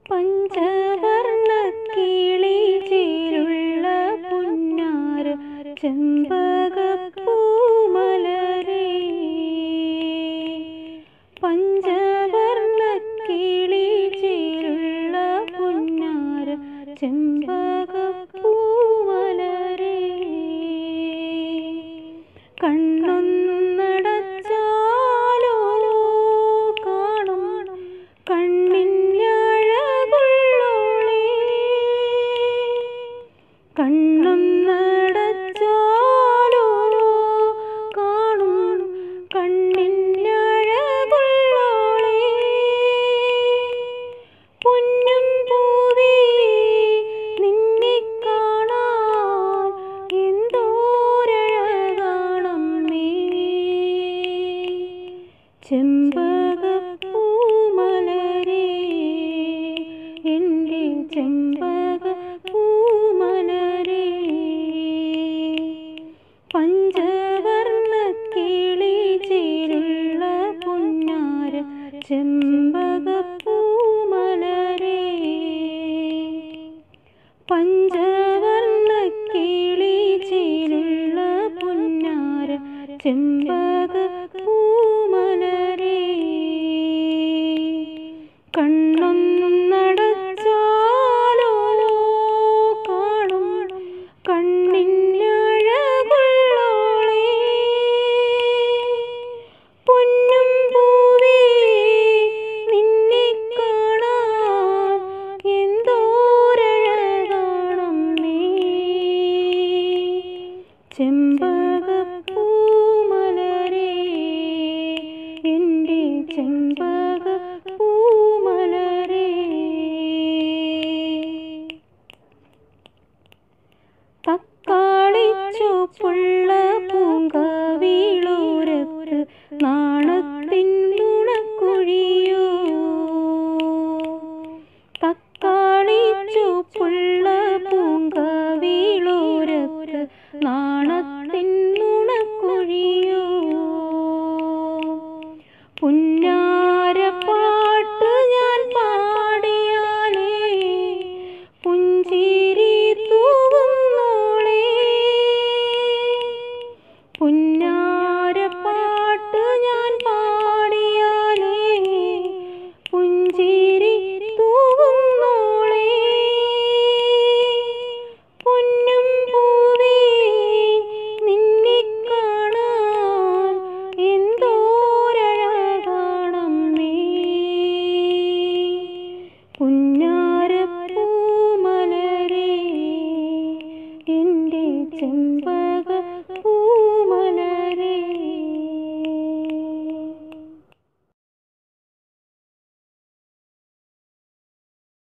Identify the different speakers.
Speaker 1: പഞ്ചവർണ്ണ കിളി ചേരുള്ള പുന്നാര ചെമ്പകപ്പൂമലരേ. പഞ്ചവർണ്ണ കിളി ചേരുള്ള പുന്നാര ചെമ്പകപ്പൂമലരേ. കണ്ണൊന്നടച്ചാലോ കാണും കണ്ണിന്നഴകുള്ളോളേ. കണ്ണൊന്നടച്ചാലോ കാണും കണ്ണിന്നഴകുള്ളോളേ. പൊന്നും പൂവേ നിന്നെ കാണാൻ എന്തോരഴകാണമ്മേ. ചെമ്പകപ്പൂമലരേ, എൻ്റെ ചെമ്പകപ്പൂമലരേ. പഞ്ചവർണ്ണ കിളി ചേരുള്ള പുന്നാര ചെമ്പകപ്പൂമലരേ. പഞ്ചവർണ്ണ കിളി ചേരുള്ള പുന്നാര ചെമ്പകപ്പൂമലരേ.